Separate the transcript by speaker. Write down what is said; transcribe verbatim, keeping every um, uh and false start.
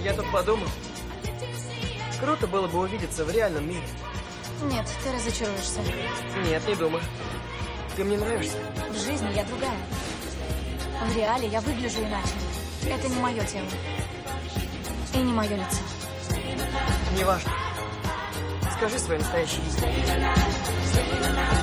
Speaker 1: Я тут подумал. Круто было бы увидеться в реальном мире.
Speaker 2: Нет, ты разочаруешься.
Speaker 1: Нет, не думаю. Ты мне нравишься.
Speaker 2: В жизни я другая. В реале я выгляжу иначе. Это не мое тело. И не мое лицо.
Speaker 1: Неважно. Скажи свое настоящее имя.